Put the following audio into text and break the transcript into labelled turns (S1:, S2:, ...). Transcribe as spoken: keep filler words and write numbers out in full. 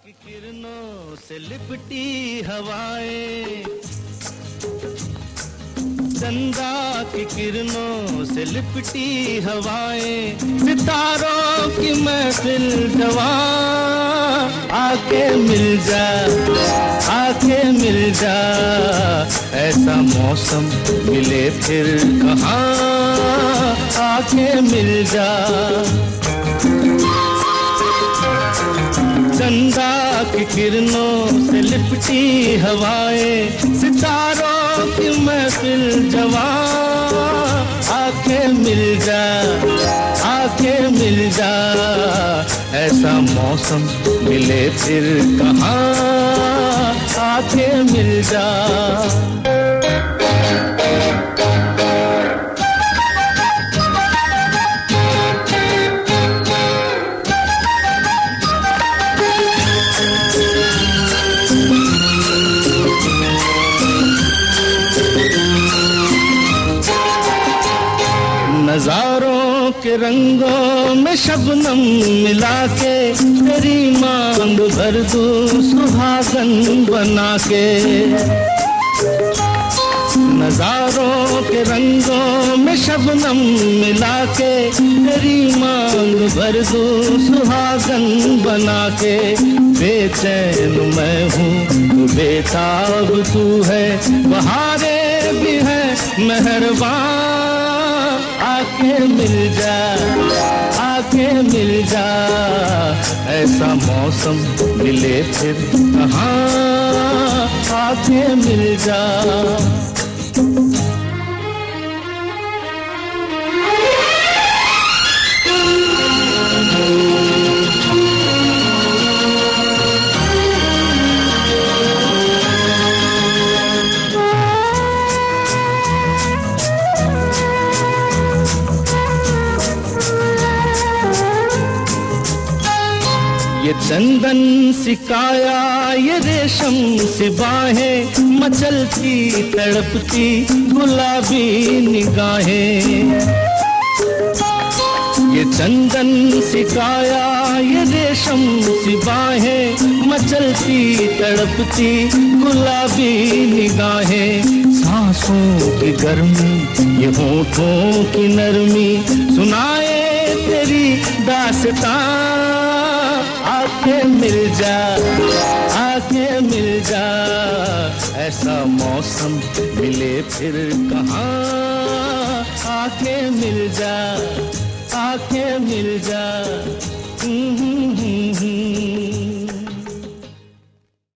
S1: की किरणों से लिपटी हवाएं, चंदा की किरणों से लिपटी हवाएं, सितारों की महफिल जवां, आके मिल जा, आके मिल जा, ऐसा मौसम मिले फिर कहाँ, आके मिल जा। चंदा की किरणों से लिपटी हवाएं, सितारों की महफिल जवां, आके मिल जा, आके मिल जा, ऐसा मौसम मिले फिर कहाँ, आके मिल जा। नजारों के रंगों में शबनम मिला के, तेरी मांग भर दूं सुहागन बना के। नजारों के रंगों में शबनम मिला के, तेरी मांग भर दूं सुहागन बना के। बेचैन मैं हूँ तो बेताब तू है, बहारें भी है मेहरबान, आके मिल जा, आके मिल जा, ऐसा मौसम मिले फिर कहाँ, आके मिल जा। ये चंदन सिकाया, ये रेशम सी बाहें, मचलती तड़पती गुलाबी निगाहें। ये चंदन सिकाया, ये रेशम सी बाहें, मचलती तड़पती गुलाबी निगाहें। सांसों की गर्मी, ये होठों की नरमी, सुनाए तेरी दास्तां, आके मिल जा, आके मिल जा, ऐसा मौसम मिले फिर कहाँ, आके मिल जा, आके मिल जा।